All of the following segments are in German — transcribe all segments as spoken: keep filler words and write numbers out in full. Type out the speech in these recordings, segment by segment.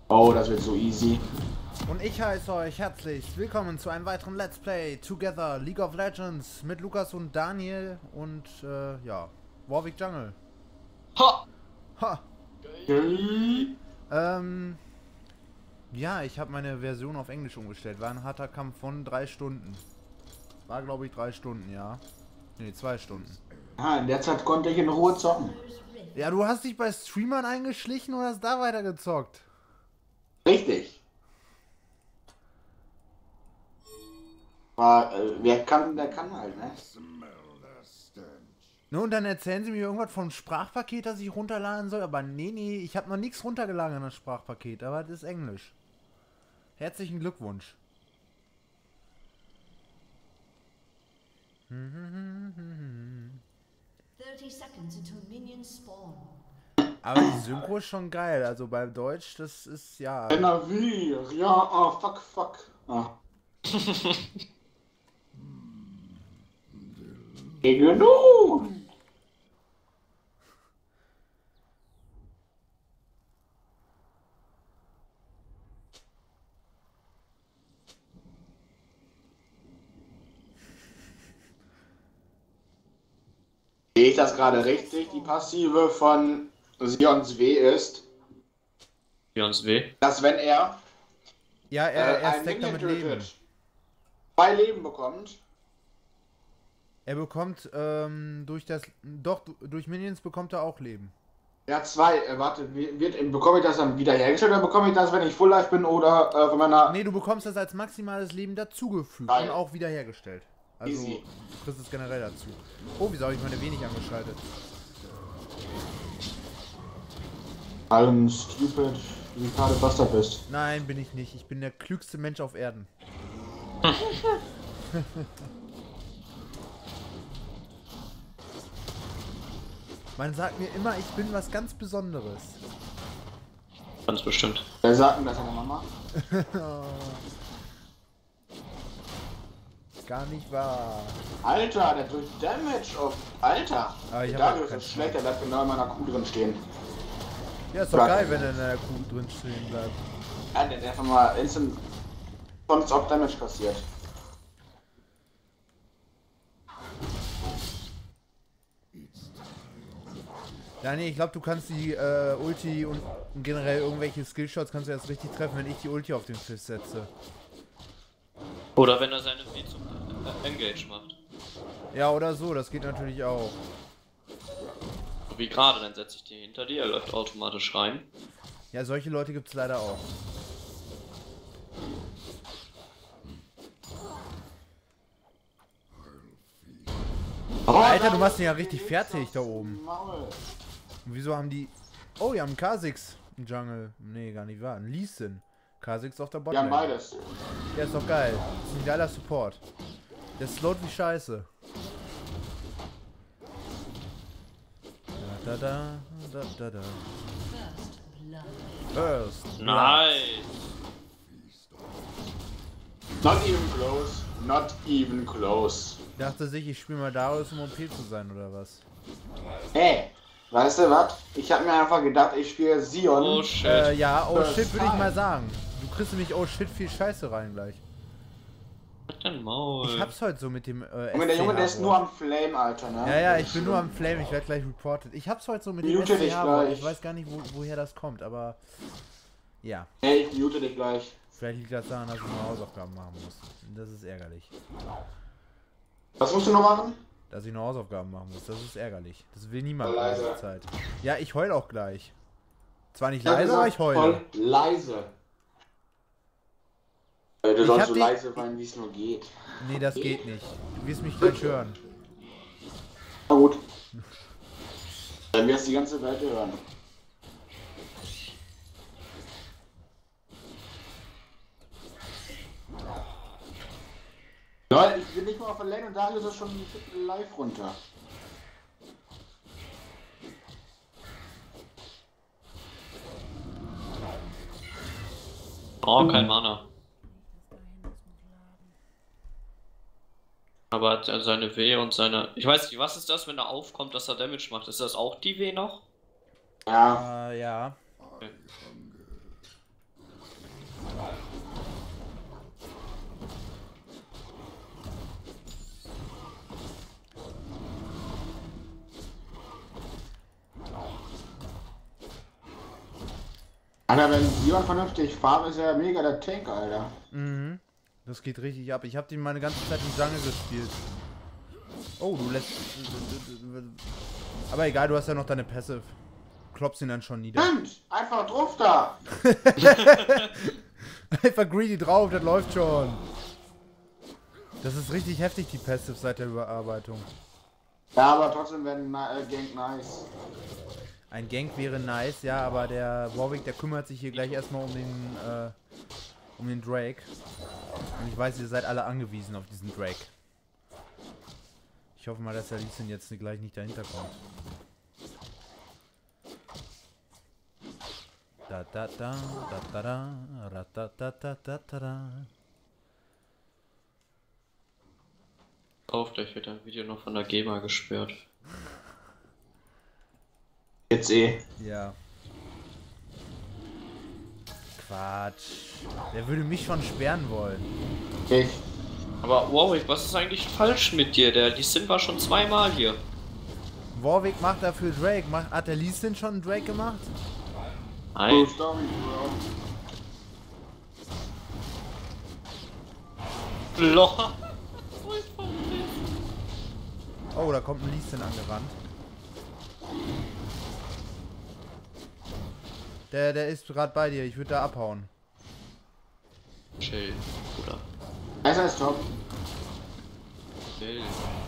Oh, das wird so easy. Und ich heiße euch herzlich willkommen zu einem weiteren Let's Play Together League of Legends mit Lukas und Daniel und äh, ja, Warwick Jungle. Ha! Ha! Okay. Ähm, ja, ich habe meine Version auf Englisch umgestellt. War ein harter Kampf von drei Stunden. War glaube ich drei Stunden, ja. Ne, zwei Stunden. Ah, in der Zeit konnte ich in Ruhe zocken. Ja, du hast dich bei Streamern eingeschlichen und hast da weitergezockt. Richtig. Aber äh, wer kann, der kann halt, ne? Ne, und dann erzählen sie mir irgendwas vom Sprachpaket, das ich runterladen soll. Aber nee, nee, ich habe noch nichts runtergeladen an das Sprachpaket. Aber das ist Englisch. Herzlichen Glückwunsch. Aber die Synchro ist schon geil. Also bei Deutsch, das ist ja. N R W, ja, ah, fuck, fuck. Ah. Genug! Sehe ich das gerade richtig? Die Passive von Sions W ist, Sions W. dass wenn er, Ja, äh, er, er ein stackt Minion damit Leben. tötet, zwei Leben bekommt. Er bekommt ähm, durch das. Doch, durch Minions bekommt er auch Leben. Ja, zwei. Äh, warte, wird, bekomme ich das dann wiederhergestellt oder bekomme ich das, wenn ich Full Life bin oder äh, von meiner... Nee, du bekommst das als maximales Leben dazugefügt Geil. und auch wiederhergestellt. Also, Easy. du kriegst es generell dazu. Oh, wieso habe ich meine wenig angeschaltet? Allem stupid, wie du gerade Bastard bist. Nein, bin ich nicht. Ich bin der klügste Mensch auf Erden. Man sagt mir immer, ich bin was ganz Besonderes. Ganz bestimmt. Wer sagt denn das deine Mama? Gar nicht wahr. Alter, der drückt Damage auf... Alter! Aber ich Der hab Darius auch ist keinen schlecht, der bleibt genau in meiner Kuh drin stehen. Ja, ist doch Oder- geil, wenn er in der Kuh drin stehen bleibt. Ja, der hat einfach mal instant sonst auch Damage kassiert. Ja, nee, ich glaube, du kannst die äh, Ulti und generell irgendwelche Skillshots kannst du erst richtig treffen, wenn ich die Ulti auf den Tisch setze. Oder wenn er seine W zum äh, Engage macht. Ja, oder so, das geht natürlich auch. Wie gerade, dann setze ich die hinter dir, er läuft automatisch rein. Ja, solche Leute gibt es leider auch. Alter, du machst ihn ja richtig fertig da oben. Maul. Und wieso haben die... Oh, die haben einen Kha'Zix im Jungle. Nee, gar nicht wahr. Ein Lee Sin. Kha'Zix auf der Wir haben Botlane. beides. Ja, ist doch geil. Ist ein geiler Support. Der slowt wie Scheiße. Da, da, da, da, da. First. Nice! Not even close. Not even close. Dachte sich, ich spiele mal Darius, um O P zu sein, oder was? Hey, weißt du was? Ich habe mir einfach gedacht, ich spiele Sion. Oh shit. Äh, ja, oh First shit, würde ich time. mal sagen. Du kriegst nämlich oh shit viel Scheiße rein gleich. Halt dein Maul. Ich hab's heute so mit dem äh, Junge, der Junge, der ist S C H nur am Flame, Alter, ne? Ja, ja, ich bin nur am Flame, ich werde gleich reported. Ich hab's heute so mit dem Mute dich S C H, gleich. ich weiß gar nicht, wo, woher das kommt, aber ja, Hey, ich mute dich gleich. vielleicht liegt das daran, dass ich noch Hausaufgaben machen muss. Das ist ärgerlich. Was musst du noch machen? Dass ich noch Hausaufgaben machen muss, das ist ärgerlich. Das will niemand in Leise. dieser Zeit. Ja, ich heul auch gleich. Zwar nicht Ich hab leise, aber gesagt, ich heule. voll leise. Äh, Du Ich sollst hab so die- leise sein, wie es nur geht. Nee, das geht nicht. Du wirst mich gleich hören. Na gut. Dann wirst du die ganze Welt hören. Leute, ich bin nicht mal auf der Lane und Daniel ist schon live runter. Oh, kein Mana. Aber hat er seine W und seine... Ich weiß nicht, was ist das, wenn er aufkommt, dass er Damage macht? Ist das auch die W noch? Ja. Äh, ja. Okay. Alter, wenn Sion vernünftig farbt, ist er mega der Tank, Alter. Mhm. Das geht richtig ab. Ich habe den meine ganze Zeit im Jungle gespielt. Oh, du lässt... Aber egal, du hast ja noch deine Passive. Klopfst ihn dann schon nieder. Stimmt! Einfach drauf da! Einfach greedy drauf, das läuft schon. Das ist richtig heftig, die Passive seit der Überarbeitung. Ja, aber trotzdem wäre ein äh, Gank nice. Ein Gank wäre nice, ja, aber der Warwick, der kümmert sich hier gleich erstmal um den, äh, um den Drake. Und ich weiß, ihr seid alle angewiesen auf diesen Drake. Ich hoffe mal, dass der Lee Sin jetzt gleich nicht dahinter kommt. Da da da da da da da da da da da da da. Auf, gleich wird ein Video noch von der GEMA gesperrt. Jetzt eh. Ja. Quatsch. Wer würde mich schon sperren wollen? Ich. Aber Warwick, was ist eigentlich falsch mit dir? Der Lee Sin war schon zweimal hier. Warwick macht dafür Drake. Macht, hat der Lee Sin schon einen Drake gemacht? Nein. Cool Story, Bro. Loch. Oh, da kommt ein Lee Sin angerannt. Der, der ist gerade bei dir. Ich würde da abhauen. Chill, Bruder. Einer ist top. Chill.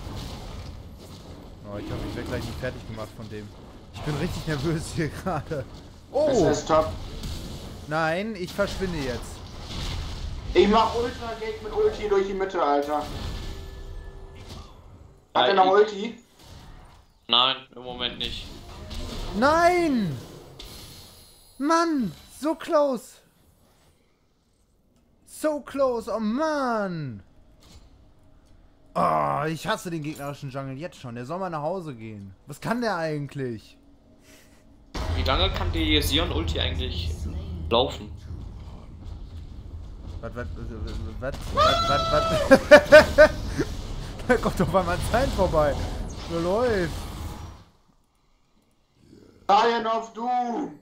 Oh, ich hoffe, ich werde gleich nicht fertig gemacht von dem. Ich bin richtig nervös hier gerade. Oh! Einer ist top. Nein, ich verschwinde jetzt. Ich mach Ultra Gank mit Ulti durch die Mitte, Alter. Hat er noch Ulti? Nein, im Moment nicht. Nein! Mann! So close! So close! Oh Mann! Oh, ich hasse den gegnerischen Jungle jetzt schon. Der soll mal nach Hause gehen. Was kann der eigentlich? Wie lange kann die Sion Ulti eigentlich laufen? Was, was, was, was, was, was? Da kommt doch mal ein Zeit vorbei. So läuft. Lion of Doom!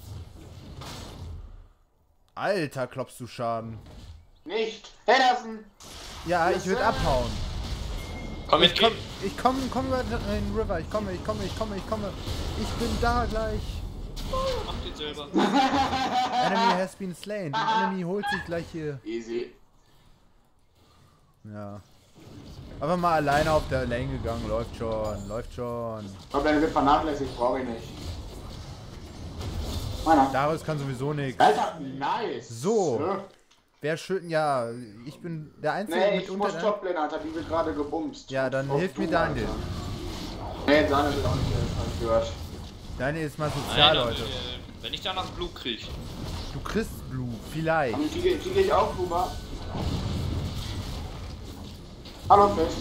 Alter, klopfst du Schaden. Nicht! Henderson! Ja, ich würde abhauen. Komm, Ich ich komm, komm. ich komme komm in den River. Ich komme, ich komme, ich komme, ich komme. Ich bin da gleich. Mach den selber. Enemy has been slain. The enemy holt sich gleich hier. Easy. Ja. Einfach mal alleine auf der Lane gegangen. Läuft schon, läuft schon. Ich glaube, der wird vernachlässigt, brauche ich nicht. Meiner. Darius kann sowieso nichts. Alter, nice! So. Ja. Wer schön, ja, ich bin der Einzige Nee, mit ich unter. muss Toplane, Alter, die wird gerade gebumst. Ja, dann Auf hilft mir Doom, Daniel. Alter. Nee, Daniel wird auch nicht helfen, hab ich gehört. Daniel ist mal sozial, Nein, Leute. äh, wenn ich danach Blue krieg. Du kriegst Blue, vielleicht. Dann kriege krieg ich auch Blumer. Hallo, Fisch.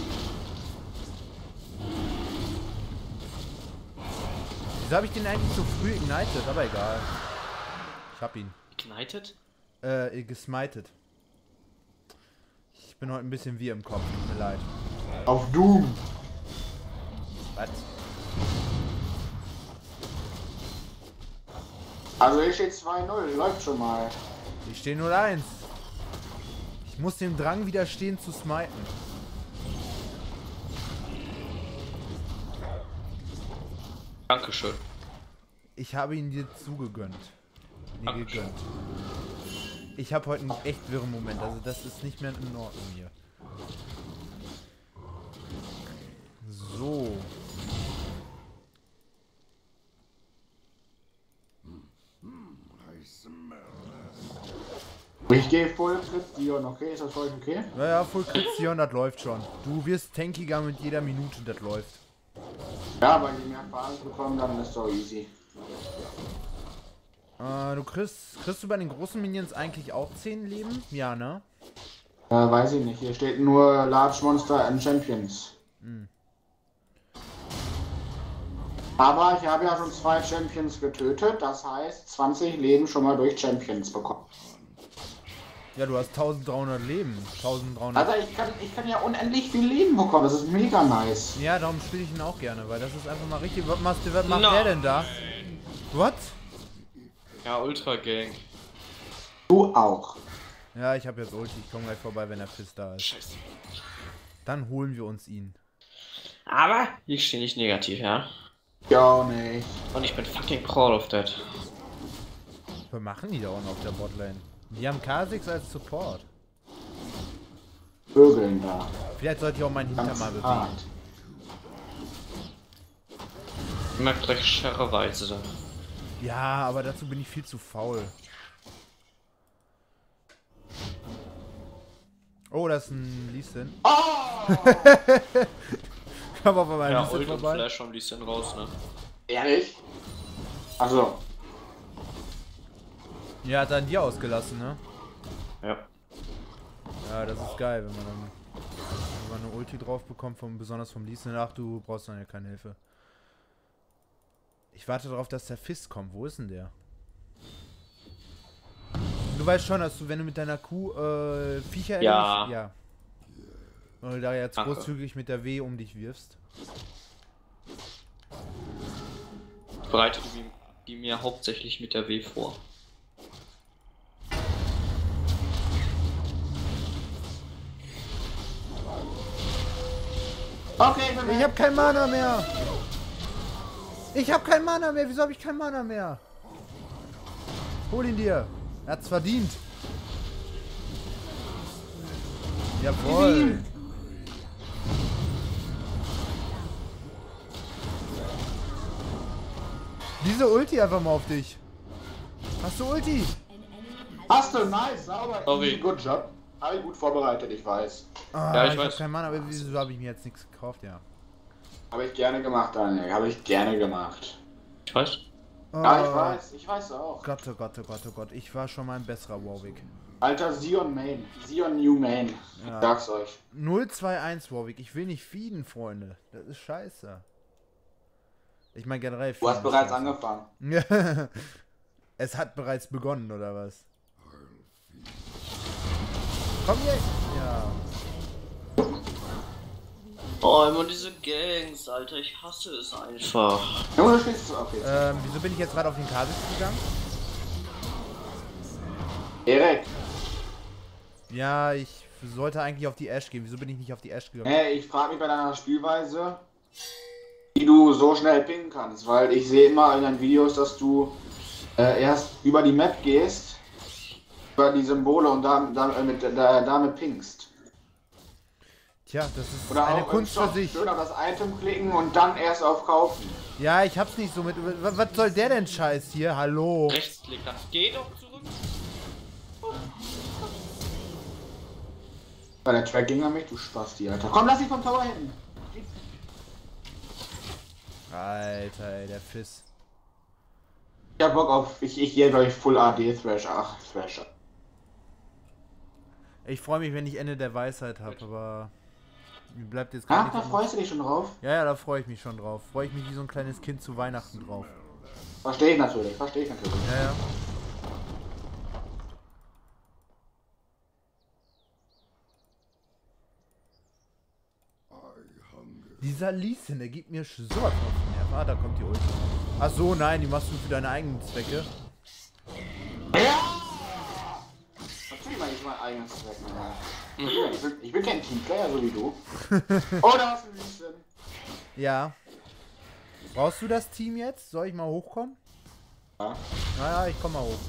Wieso habe ich den eigentlich so früh ignited? Aber egal. Ich hab ihn. Ignited? Äh, gesmited. Ich bin heute ein bisschen wie im Kopf, tut mir leid. Auf Doom. Was? Also hier steht zwei null, läuft schon mal. Ich stehe null eins. Ich muss dem Drang widerstehen zu smiten. Dankeschön. Ich habe ihn dir zugegönnt. Mir Dankeschön. gegönnt. Ich habe heute einen echt wirren Moment, also das ist nicht mehr in Ordnung hier. So. Ich gehe voll Crit Dion, okay? Ist das für euch okay? Naja, Full Crit Sion, das läuft schon. Du wirst tankiger mit jeder Minute, das läuft. Ja, weil die mehr Erfahrung bekommen, dann ist doch easy. Äh, du kriegst, kriegst du bei den großen Minions eigentlich auch zehn Leben? Ja, ne? Äh, weiß ich nicht. Hier steht nur Large Monster and Champions. Hm. Aber ich habe ja schon zwei Champions getötet, das heißt zwanzig Leben schon mal durch Champions bekommen. Ja, du hast tausenddreihundert Leben. tausenddreihundert. Also ich kann, ich kann ja unendlich viel Leben bekommen, das ist mega nice. Ja, darum spiele ich ihn auch gerne, weil das ist einfach mal richtig. Was, machst du, was macht Nein. der denn da? What? Ja, Ultra Gang. Du auch. Ja, ich habe jetzt Ulti. Ich komme gleich vorbei, wenn der Fizz da ist. Scheiße. Dann holen wir uns ihn. Aber ich stehe nicht negativ, ja? Ja, nicht. Und ich bin fucking proud of that. Was machen die da unten auf der Botlane? Die haben Kha'Zix als Support. Vögeln da. Vielleicht sollte ich auch meinen Hintern Ganz mal bewegen. hart. Immer dreckigerweise. Ja, aber dazu bin ich viel zu faul. Oh, das ist ein Lee Sin. Oh! Komm auf einmal Ja, Lee Sin Ult und vorbei. Flash haben die sind raus, ne? Ehrlich? Also, Ja, hat er an dir ausgelassen, ne? Ja. Ja, das ist geil, wenn man dann wenn man eine Ulti drauf bekommt, vom, besonders vom Lee Sin. Ach, du brauchst dann ja keine Hilfe. Ich warte darauf, dass der Fist kommt. Wo ist denn der? Du weißt schon, dass du, wenn du mit deiner Kuh äh, Viecher Ja. erledigst- ja. Und du da jetzt Ach. großzügig mit der W um dich wirfst. Ich bereite die, die mir hauptsächlich mit der W vor. okay, ich bin Ich weg. hab kein Mana mehr! Ich hab kein Mana mehr! Wieso hab ich kein Mana mehr? Hol ihn dir! Er hat's verdient! Jawohl! Diese Ulti einfach mal auf dich! Hast du Ulti? Hast du, nice, sauber, Sorry. easy, good job. Habe ich gut vorbereitet, ich weiß. Ah, Ja, ich ich weiß. hab kein Mana, aber wieso habe ich mir jetzt nichts gekauft? Ja. Habe ich gerne gemacht, Daniel, habe ich gerne gemacht. Ich weiß. Ja, ich Oh, weiß, ich weiß auch. Gott, oh Gott, oh Gott, oh Gott. Ich war schon mal ein besserer Warwick. Alter, Sion Main. Sion New Main. Ja. Ich sag's euch. null zwei eins Warwick. Ich will nicht feeden, Freunde. Das ist scheiße. Ich meine generell Du hast feeden ist bereits scheiße. angefangen. Es hat bereits begonnen, oder was? Komm jetzt! Ja. Oh, immer diese Gangs, Alter, ich hasse es einfach. Junge, du spielst es okay. Ähm, wieso bin ich jetzt gerade auf den Kha'Zix gegangen? Erik, Ja, ich sollte eigentlich auf die Ashe gehen. Wieso bin ich nicht auf die Ashe gegangen? hey, ich frage mich bei deiner Spielweise, wie du so schnell pingen kannst, weil ich sehe immer in deinen Videos, dass du äh, erst über die Map gehst, über die Symbole und da, da, mit, da, damit pingst. Tja, das ist Oder eine auch Kunst im für Shop sich. schön auf das Item klicken und dann erst auf Kaufen. Ja, ich hab's nicht so mit. Was was soll der denn Scheiß hier? Hallo? Rechtsklicker. Geh doch zurück. Weil der Track ging an mich, du Spasti, Alter. Komm, lass dich vom Tower hinten. Alter, ey, der Fiss. Ich hab Bock auf, ich, ich gehe durch Full A D Thrash, ach, Thrasher. Ich freue mich, wenn ich Ende der Weisheit habe, aber mir bleibt jetzt gar Ach, nichts da anderes. freust du dich schon drauf? Ja, ja, da freue ich mich schon drauf. Freue ich mich wie so ein kleines Kind zu Weihnachten drauf. Verstehe ich natürlich, verstehe ich natürlich. Ja, ja. Dieser Lee Sin, der gibt mir sowas von Nerv. Ah, da kommt die Ulti. Ach so, nein, die machst du für deine eigenen Zwecke. Ja! Natürlich mache ich mein eigenes Zweck. Ich bin, ich bin kein Teamplayer, so wie du. Oh, da hast du ein bisschen. Ja. Brauchst du das Team jetzt? Soll ich mal hochkommen? Ja. Naja, ich komm mal hoch.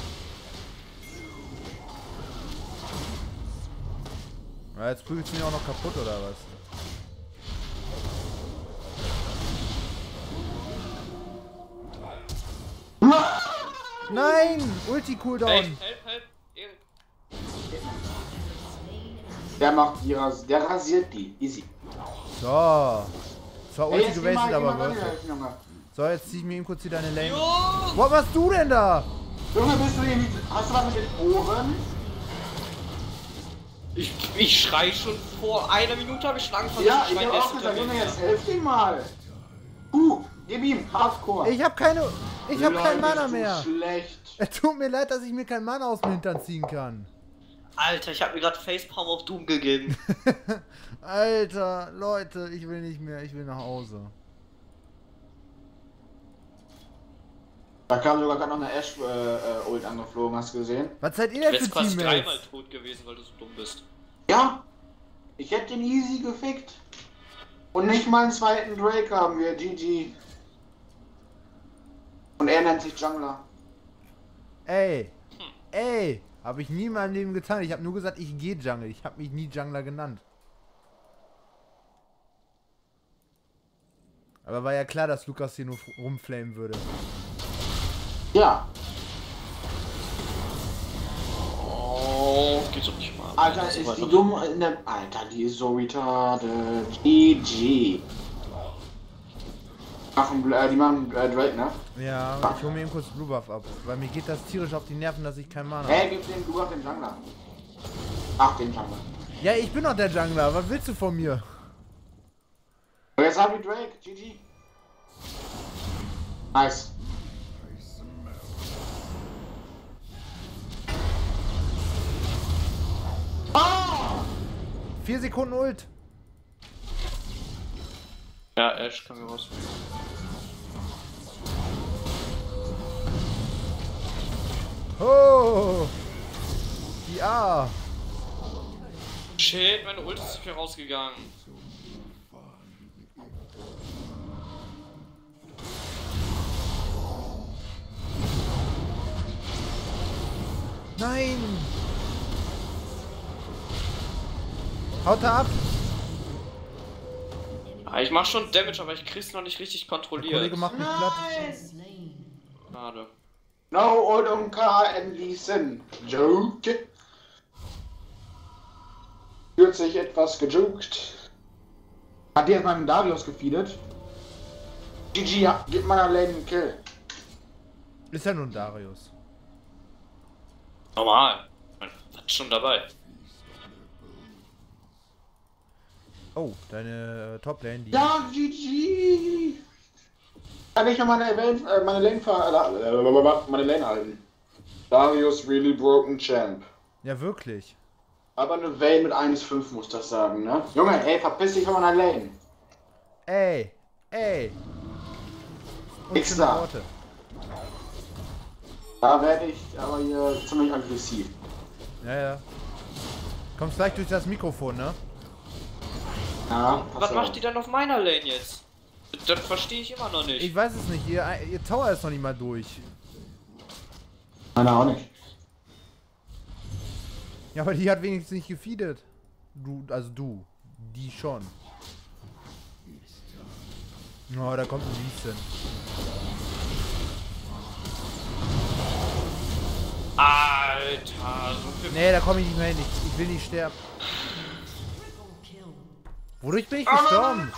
Ja, jetzt prügelst du mich auch noch kaputt, oder was? Nein! Ulti-Cooldown! Help, help, help. Erik. Der macht die, ras der rasiert die. Easy. So. Zwar Ey, Ulti jetzt geh gewastet, mal- geh aber mal worth it. ranhelfen, Junge. So, jetzt zieh ich mir eben kurz hier deine Lane. Jo! Was machst du denn da? Junge, bist du hier nicht. Hast du was mit den Ohren? Ich, ich schrei schon vor einer Minute, habe ich schon angefangen Ja, zu ich schreien. hab er auch ist gesagt, hinter Junge, mir. jetzt helf ihm mal. Uh, gib ihm, Hardcore. Ich hab keine. Ich hab kein Leute, Mana bist du mehr. Schlecht. Es tut mir leid, dass ich mir kein Mana aus dem Hintern ziehen kann. Alter, ich habe mir gerade Facepalm auf Doom gegeben. Alter, Leute, ich will nicht mehr. Ich will nach Hause. Da kam sogar gerade noch eine Ash äh, äh, Ult angeflogen, hast du gesehen? Was seid ihr Du denn für wärst quasi dreimal Teammates? tot gewesen, weil du so dumm bist. Ja! Ich hätte den easy gefickt. Und nicht mal einen zweiten Drake haben wir, G G. Und er nennt sich Jungler. Ey, ey, habe ich nie in meinem Leben getan. Ich habe nur gesagt, ich gehe Jungle. Ich habe mich nie Jungler genannt. Aber war ja klar, dass Lukas hier nur rumflamen würde. Ja. Oh, geht doch nicht mal. Alter, Das ist war die noch- dumm in der... Alter, die ist so retarded. G G. Machen, äh, die machen äh, Drake, ne? Ja, ich hole mir eben kurz Blue Buff ab. Weil mir geht das tierisch auf die Nerven, dass ich keinen Mana habe. Hey, gib den, du hast den Jungler. Ach, den Jungler. Ja, ich bin doch der Jungler. Was willst du von mir? Und jetzt haben wir Drake, G G. Nice. Ah! Vier Sekunden Ult. Ja, Ash kann mir was. Oh! Die A. Shit, meine Ult ist hier rausgegangen. Nein! Haut er ab! Ah, ich mach schon Damage, aber ich krieg's noch nicht richtig Der kontrolliert. Kollege macht mich platt. Schade. No Ult und K in die Sinn. Joke. Fühlt sich etwas gejuckt. Hat der jetzt meinen Darius gefeedet? G G, ja, gib meiner Lane einen Kill. Ist ja nur ein Darius. Normal. Was schon dabei? Oh, deine äh, Top-Lane, die... Ja, G G. Kann ich noch meine Lane, äh, meine Lane, ver äh, meine Lane halten. Darius really broken champ. Ja, wirklich. Aber eine Vayne mit eins Komma fünf muss das sagen, ne? Junge, ey, verpiss dich von meiner Lane. Ey, ey. Und Nix schöne da. Worte. Da werde ich aber hier ziemlich aggressiv. Ja, ja. Kommst gleich durch das Mikrofon, ne? Ja, Was pass macht auf. die denn auf meiner Lane jetzt? Das verstehe ich immer noch nicht. Ich weiß es nicht. Ihr, ihr Tower ist noch nicht mal durch. Meiner auch nicht. Ja, aber die hat wenigstens nicht gefeedet. Du, also du. Die schon. Oh, da kommt ein Lee Sin. Alter, so viel. Nee, da komme ich nicht mehr hin. Ich, ich will nicht sterben. Wodurch bin ich gestorben?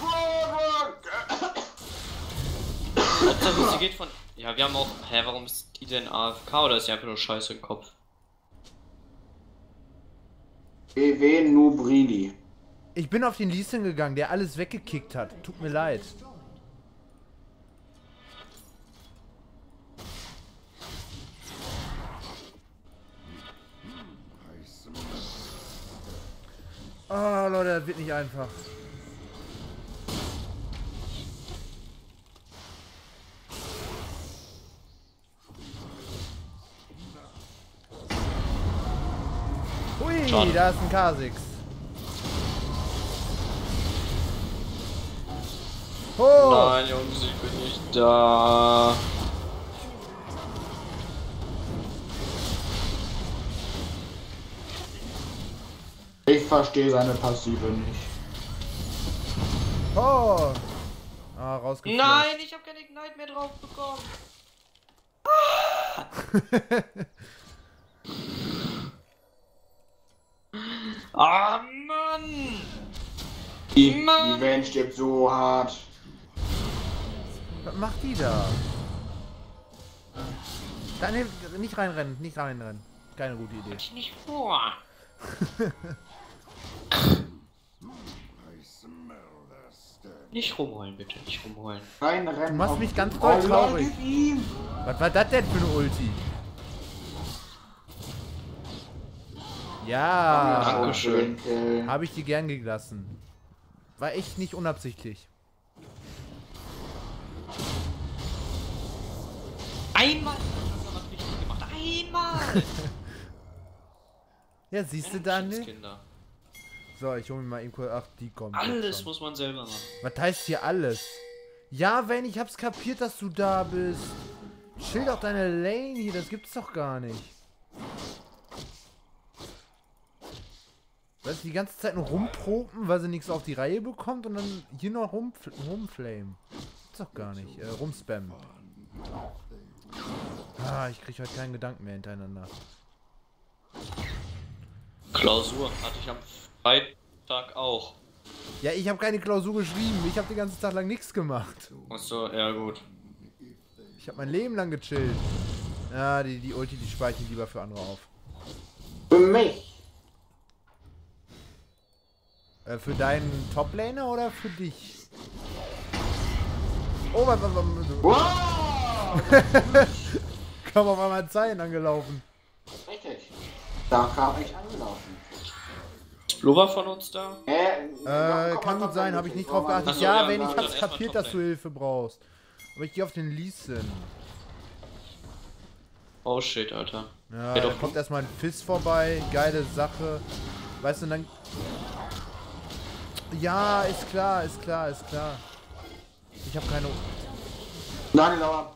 Hauptsache, sie geht von. Ja, wir haben auch. Hä, warum ist die denn A F K oder ist sie einfach nur Scheiße im Kopf? B W Nubrili. Ich bin auf den Lee Sin gegangen, der alles weggekickt hat. Tut mir leid. Oh, Leute, das wird nicht einfach. Hui, Schade. da ist ein Kha'Zix. Oh! Nein, Jungs, ich bin nicht da. Ich verstehe seine Passive nicht. Oh! Ah, rausgeflogen. Nein, ich habe kein Ignite mehr drauf bekommen. Ah, Mann! Die, Mann. die Vayne stirbt so hart. Was macht die da? Da nee, nicht reinrennen, nicht reinrennen. Keine gute Idee. Ich nicht vor. Nicht rumheulen, bitte, nicht rumheulen. Rein, rennen. Du machst auf- mich ganz doll Oh, traurig. Leute, gib ihm. Was war das denn für eine Ulti? Ja, Dankeschön. Kill. habe ich die gern gelassen. War echt nicht unabsichtlich. Einmal hast du was richtig gemacht. Einmal! Ja, siehst du, Daniel? Kinder. So, ich hole mir mal eben kurz. Ach, die kommt. Alles muss man selber machen. Was heißt hier alles? Ja, Wayne, ich hab's kapiert, dass du da bist. Chill doch deine Lane hier, das gibt's doch gar nicht. Weißt du, die ganze Zeit nur rumproben, weil sie nichts auf die Reihe bekommt und dann hier noch rum, rumflame. Gibt's doch gar nicht. Äh, rumspammen. Ah, ich krieg heute keinen Gedanken mehr hintereinander. Klausur hatte ich am Freitag auch. Ja, ich habe keine Klausur geschrieben. Ich habe den ganzen Tag lang nichts gemacht. Achso, ja gut. Ich habe mein Leben lang gechillt. Ja, die, die Ulti, die speichere ich lieber für andere auf. Für mich. Äh, für deinen Top-Laner oder für dich? Oh, was, was, was, Wow! Kam auf einmal Zeilen angelaufen. Richtig. Da kam ich angelaufen. Blubber von uns da? Äh, Äh, kann gut sein, habe ich nicht drauf geachtet. Ach so, ja, ja, wenn dann ich hab's erstmal kapiert, dass du Top-Lane. Hilfe brauchst. Aber ich gehe auf den Lee Sin. Oh shit, Alter. Ja, Ja, da doch. kommt erstmal ein Fizz vorbei. Geile Sache. Weißt du, und dann... Ja, ist klar, ist klar, ist klar. Ich habe keine... Nein, Lauer.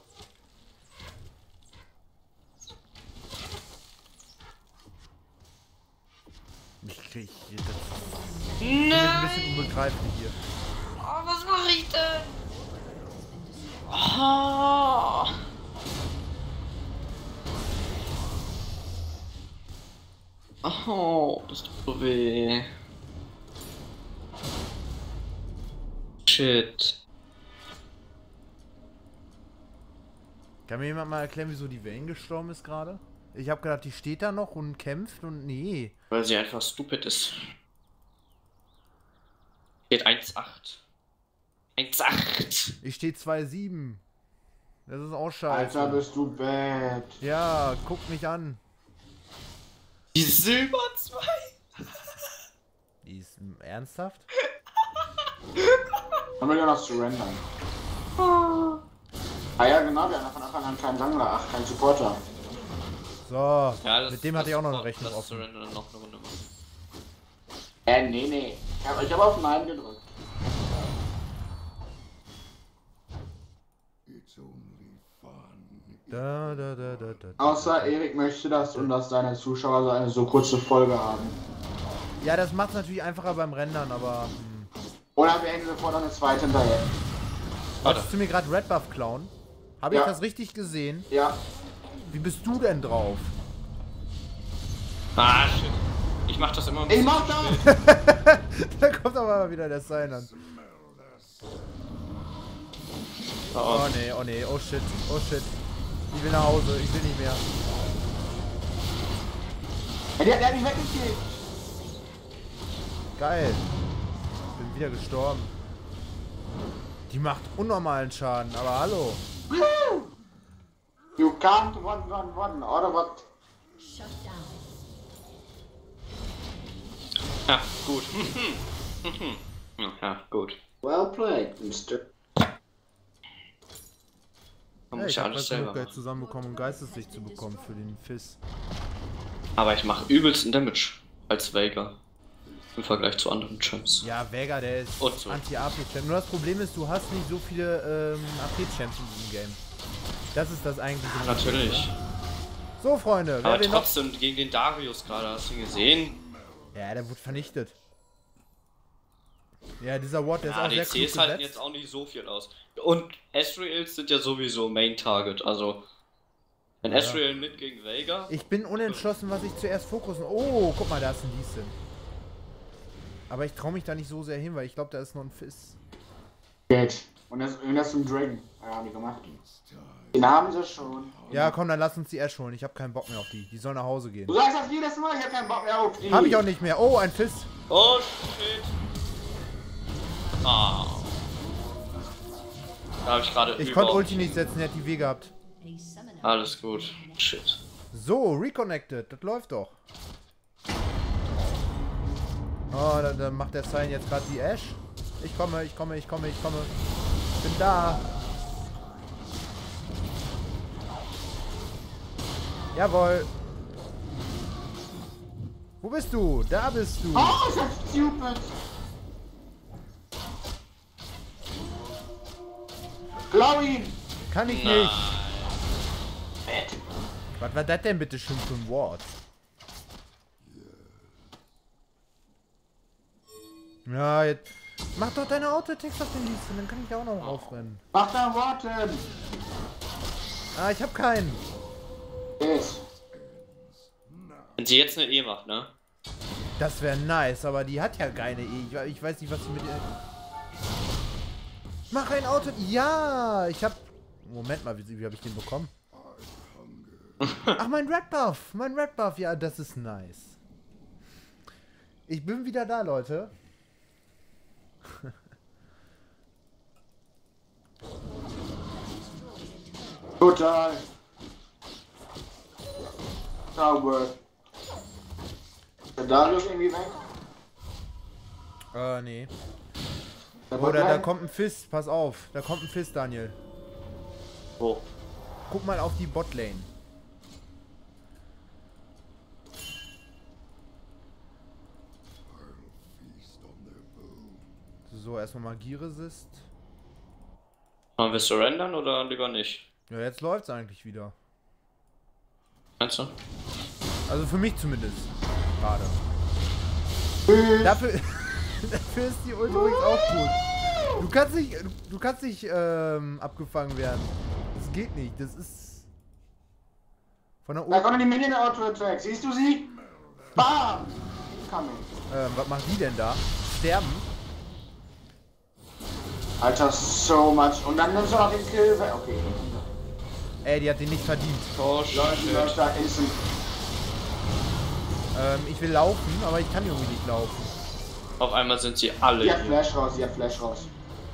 Ich krieg... Das ist Nein! ein bisschen unbegreiflich hier. Oh, was mache ich denn? Oh. Oh, das tut so weh. Shit. Kann mir jemand mal erklären, wieso die Vayne gestorben ist gerade? Ich habe gedacht, die steht da noch und kämpft und nee. Weil sie einfach stupid ist. Steht eins acht. eins acht. Ich stehe zwei sieben. Das ist auch scheiße. Alter, bist du bad. Ja, guck mich an. Die Silber zwei. Die ist m, ernsthaft? Haben wir ja noch surrendern. Ah ja, genau, wir haben von Anfang an keinen Sammler, ach, keinen Supporter. So, Ja, das, mit dem hatte ich auch noch eine das- Rechnung das offen. Surrender dann noch eine Runde machen. Äh, nee, nee. Ich hab, ich hab auf Nein gedrückt. Da, da, da, da, da. Außer Erik möchte das und dass seine Zuschauer so eine so kurze Folge haben. Ja, das macht es natürlich einfacher beim Rendern, aber... Hm. Oder wir hängen sofort eine zweite hinterher. Wolltest du mir gerade Red Buff klauen? Habe ich Ja. das richtig gesehen? Ja. Wie bist du denn drauf? Ah, shit. Ich mach das immer ein Ich bisschen mach zu das! spät. Da kommt aber mal wieder der Sign an. Oh, Oh nee, oh nee, oh shit, oh shit. Ich will nach Hause, ich will nicht mehr. Ja, der, der hat mich weggekillt. Geil. Bin wieder gestorben. Die macht unnormalen Schaden, aber hallo. You can't run, run, run, oder what? ja, gut. ja, gut. Well played, Mister Man Ja, muss ich ja hab alles halt selber genug Geld machen. zusammenbekommen, um Geisteslicht zu bekommen für den Fizz. Aber ich mache übelsten Damage als Veigar. Im Vergleich zu anderen Champs. Ja, Vega, der ist Und so. Anti-A P-Champ. Nur das Problem ist, du hast nicht so viele ähm, A P-Champs in diesem Game. Das ist das eigentliche Problem. Natürlich. So, Freunde, wer Aber will noch... trotzdem gegen den Darius gerade, hast du ihn gesehen? Ja, der wurde vernichtet. Ja, dieser Ward, der ist Ja, auch sehr A D C klug ist halt gesetzt. jetzt auch nicht so viel aus. Und Ezreals sind ja sowieso Main Target, also wenn Ja. Ezreal mit gegen Veigar. Ich bin unentschlossen, was ich zuerst fokussen... Oh, guck mal, da ist ein Lee Sin. Aber ich traue mich da nicht so sehr hin, weil ich glaube, da ist noch ein Fizz. Geht. Und das, und das zum Dragon. Ja, haben die gemacht. Den haben sie schon. Ja, komm, dann lass uns die Ash holen. Ich habe keinen Bock mehr auf die. Die soll nach Hause gehen. Du sagst das jedes Mal, ich hab keinen Bock mehr auf die. Hab ich auch nicht mehr. Oh, ein Fizz. Oh shit. Ah. Da habe ich gerade Ich konnte überhaupt- Ulti nicht setzen, er hat die W gehabt. Alles gut. Shit. So, reconnected. Das läuft doch. Oh, dann, dann macht der Sign jetzt gerade die Ash. Ich komme, ich komme, ich komme, ich komme. Ich bin da. Jawohl. Wo bist du? Da bist du. Oh, ist das stupid. Klau ihn. Kann ich Nein. nicht. Was war das denn bitte schon für ein Wort? Ja, jetzt. Mach doch deine Autotext auf den Liste, dann kann ich da auch noch aufrennen. Mach da warten. Ah, ich hab keinen. Yes. Wenn sie jetzt eine E macht, ne? Das wäre nice, aber die hat ja keine E. Ich, ich weiß nicht, was sie mit ihr... Mach ein Auto... Ja, ich hab... Moment mal, wie, wie habe ich den bekommen? Ach, mein Red Buff. Mein Red Buff, ja, das ist nice. Ich bin wieder da, Leute. Total. Sauber. Ist der Darius irgendwie weg? Äh, nee. Der Oder da Botline? kommt ein Fist, pass auf. Da kommt ein Fist, Daniel. Wo? Guck mal auf die Botlane. So, erstmal Magieresist. Wollen wir surrendern oder lieber nicht? Ja, jetzt läuft's eigentlich wieder. Meinst du? Also für mich zumindest. Gerade. Dafür, dafür ist die Ult übrigens auch gut. Du kannst nicht, du, du kannst nicht ähm, abgefangen werden. Das geht nicht. Das ist von der Da Ult. kommt die Minion Auto-Attack. Siehst du sie? Bam! Coming. Ähm, was macht die denn da? Sterben? Alter, so much. Und dann nimmst du noch den Kill weg. Okay. Ey, die hat den nicht verdient. Oh, Leute, shit. Leute, da ist ein... Ähm, ich will laufen, aber ich kann irgendwie nicht laufen. Auf einmal sind sie alle Sie hat hier. Flash raus, sie hat Flash raus.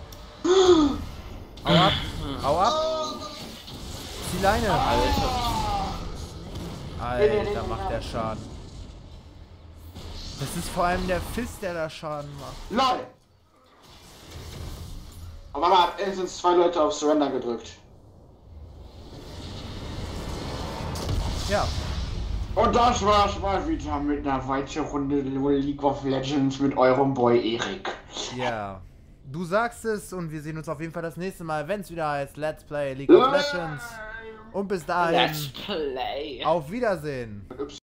Hau ab! Hau ab! Die Leine! Alter. Alter, macht der Schaden. Das ist vor allem der Fist, der da Schaden macht. LOL! Aber man hat mindestens zwei Leute auf Surrender gedrückt. Ja. Und das war's mal wieder mit einer weiteren Runde League of Legends mit eurem Boy Erik. Ja. Du sagst es und wir sehen uns auf jeden Fall das nächste Mal, wenn es wieder heißt Let's Play League of Legends. Und bis dahin, Let's play. auf Wiedersehen.